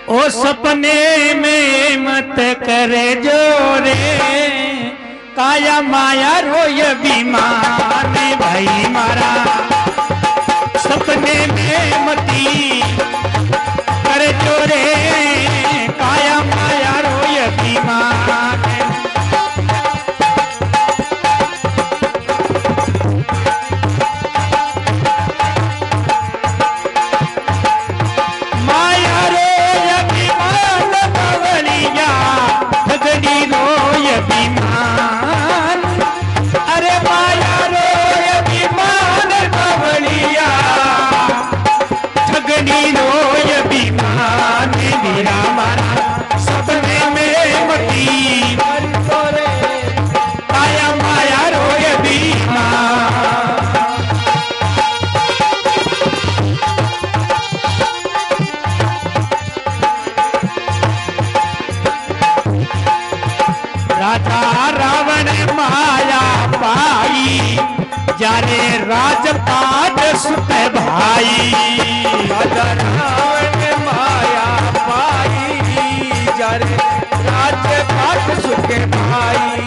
ओ सपने में मत करे जोरे, काया माया रोय बीमान भाई मारा। सपने में मती करे जोरे, काया माया रोय बीमान। राजा रावण माया पाई, जाने राजपाट सुत भाई। राजा रावण माया पाई, जाने राजपाट सुत भाई।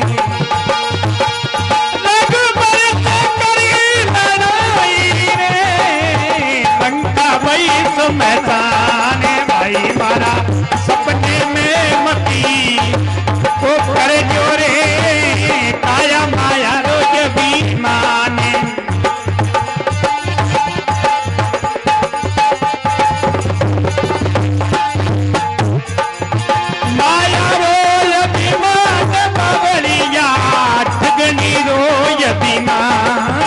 रघुबर से करी लड़ाई रे, लंका वही तो मैदान भाई मारा। सपने में मती वो करे जोरे, काया माया रोज बीमान। माया रोज बीमान बावलिया, ठगनी रोज बीमान।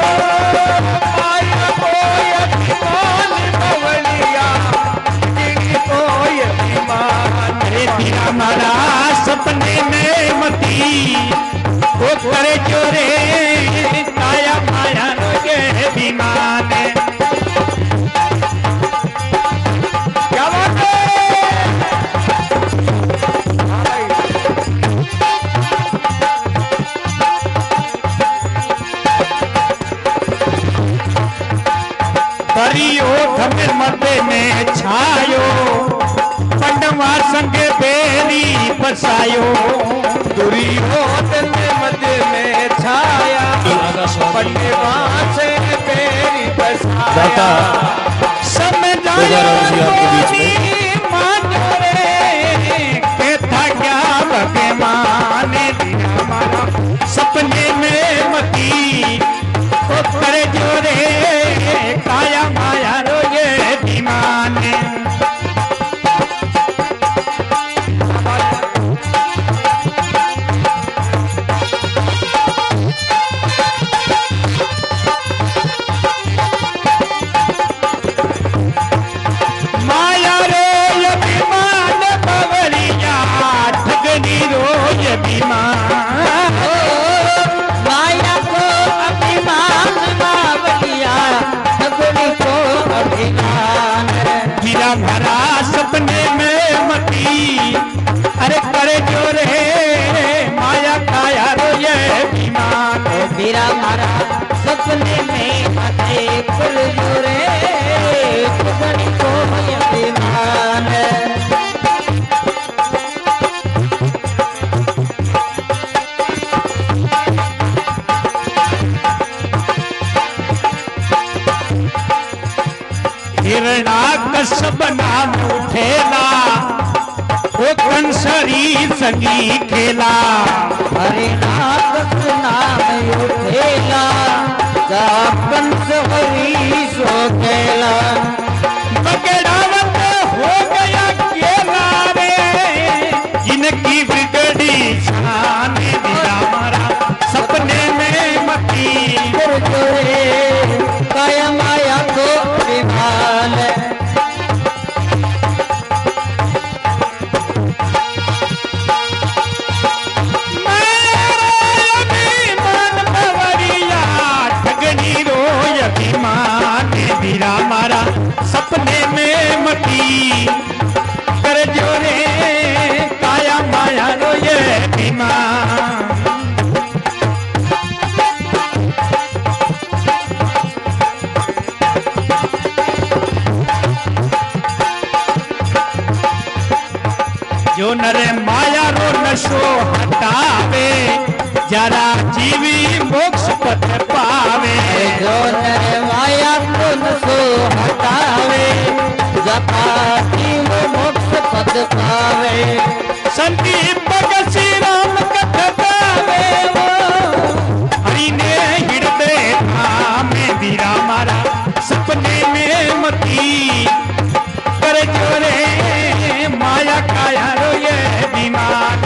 माया रोय बीमान बावलिया, ठगनी रोय बीमान। अरे तेरा मारा सपने में मती वो करे जोरे, काया माया रोगे बीमान। क्या बात है? परियो थमिर मध्य में छायो, पंडवा संग बेरी बसायो। दुर्योधन मध्य में छाया, पंडवा से बेरी बसाया। समझाया मानोरे, के था क्या भगवान दिया मारा। सपने में मती वो करे जोरे, काया माया रोए बीमान। माया रोय बीमान बावलिया, ठगनी रोय बीमान। माया को अभिमान बावलिया, ठगनी को अभिमान। हीरा भरा सपने में मती, अरे करे जोरे, माया काया रोय बीमान। मेरा मारा सपने में आते पुल जोरे, ठगनी को अभिमान। हिरणाकश्यप नाम उठेला, वो कंसरी संगी खेला। हरिनाथ नाम उठेला, कंस हरी सो खेला। बगड़ावत हो गया केला रे, जिनकी बिगड़ी शान दिया मारा। सपने में मती जोरे, काया माया को विमान। ठगनी रोय बीमान। वीरा मारा जो नरे माया रो नशो हटावे जरा जीवी मोक्ष पद पावे। जो नर माया को नशो हटावे जता जीव मोक्ष पद पावे। संदीप भगत श्री राम कथा गावे हरि ने हृदय थामे वीरा मारा सपने में मती कर जोरे माया काया रो ये बीमार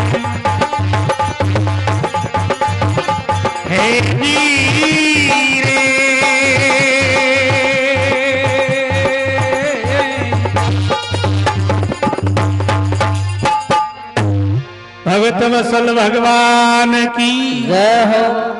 हे नीरे भगत वसल भगवान की जय हो।